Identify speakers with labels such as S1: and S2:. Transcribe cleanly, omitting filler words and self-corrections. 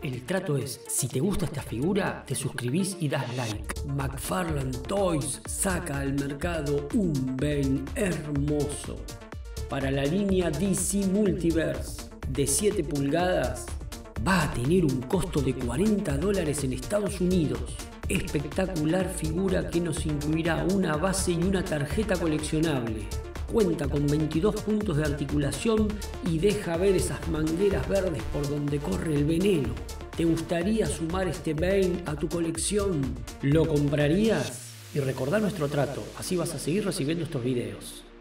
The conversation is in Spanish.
S1: El trato es, si te gusta esta figura, te suscribís y das like. McFarlane Toys saca al mercado un Bane hermoso para la línea DC Multiverse de 7 pulgadas. Va a tener un costo de $40 en Estados Unidos. Espectacular figura que nos incluirá una base y una tarjeta coleccionable. Cuenta con 22 puntos de articulación y deja ver esas mangueras verdes por donde corre el veneno. ¿Te gustaría sumar este Bane a tu colección? ¿Lo comprarías? Y recordá nuestro trato, así vas a seguir recibiendo estos videos.